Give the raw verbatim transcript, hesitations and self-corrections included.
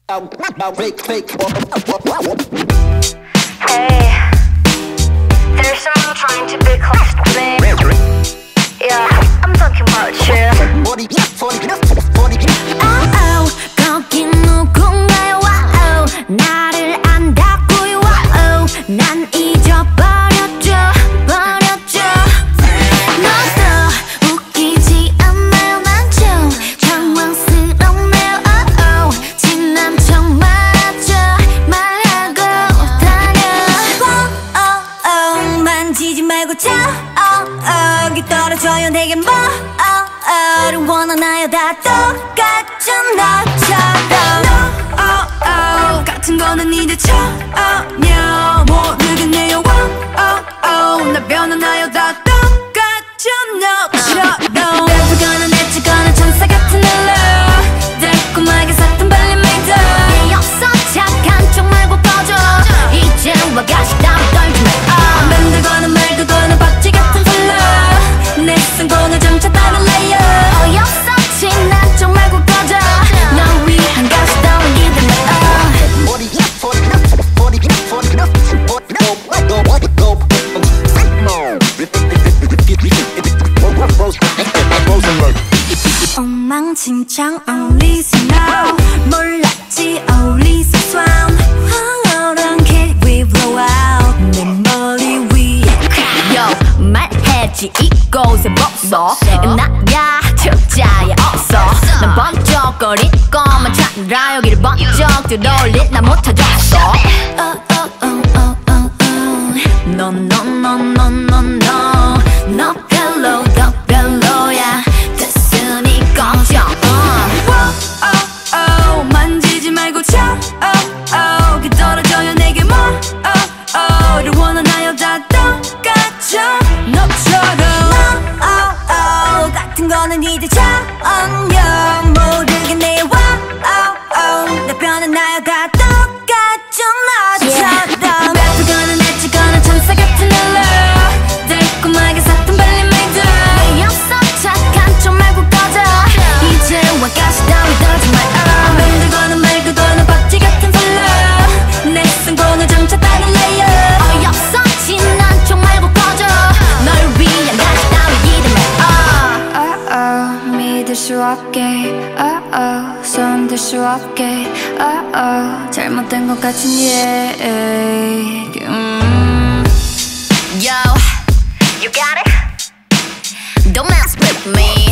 Hey, there's someone trying to be close to me. Yeah, I'm talking about you. Oh oh, 거기 누군가요? Wow, 나를 안다고요? Wow, 난 잊어버렸죠, 버렸죠. 너도 웃기지 않나요? 난 좀 당황스럽네요. Oh oh, 지난 척 말하죠, 말하고 다녀. Oh oh, 만지지 말고 자. Oh oh, 떨어져요 내게 뭐 oh oh를 원하나요? 다 똑같죠 너처럼. No oh oh, 같은 거는 이제 처음이야. 모르겠네요. Oh oh, 나 변하나요? 다 똑같죠 너처럼. 예쁘거나 내치거나 천사 같은 널로 달콤하게 샀던 발림메이드. 내 없어 착한 척 말고 꺼져. 이제 와가시 따위 떨지 마. 만들거나 말거나 박쥐 같은 플로 내 성공을 점차 다른 레이어. 어이없어 지난 척 말고 꺼져. 널 위한 가시 따위 기대 마. 엉망진창 어울리서 now 몰랐지 어울리서 swoon. 황홀한 길 we blow out 내 머리 위에 Yo 말해지 이곳에 벗어 나야 적자야 없어. 난 번쩍거릴 것만 찾느라 여기를 번쩍 들어올릴 나 못하겠어. Oh oh oh oh oh oh No no no no no no 너 별로 더 별로야. 됐으니 꺼져. uh. Oh oh 만지지 말고 쳐. Oh oh 그 떨어져요 내게 뭐 Oh oh를 원하나요? 다 똑같죠 너처럼. No oh oh 같은 거는 이제 처음이야. 모르겠네요. Oh oh 나 변하나요? 다 똑같죠 너처럼. 예쁘거나 내치거나 천사 같은 널로 달콤하게 샀던 발림메이드. 내 없어 착한 척 말고 꺼져. 이제 와가시 따위 떨지 마. 만들거나 말거나 박쥐 같은 플로 내 성공을 점차 다른 레이어. 어이없어 지난 척 말고 꺼져. 널 위한 가시 따위 기대 마. Oh oh 믿을 수 없게 Oh oh 손들 수 없게 Oh oh 잘못된 것 같은 얘기. 음. Yo, you got it? Don't mess with me.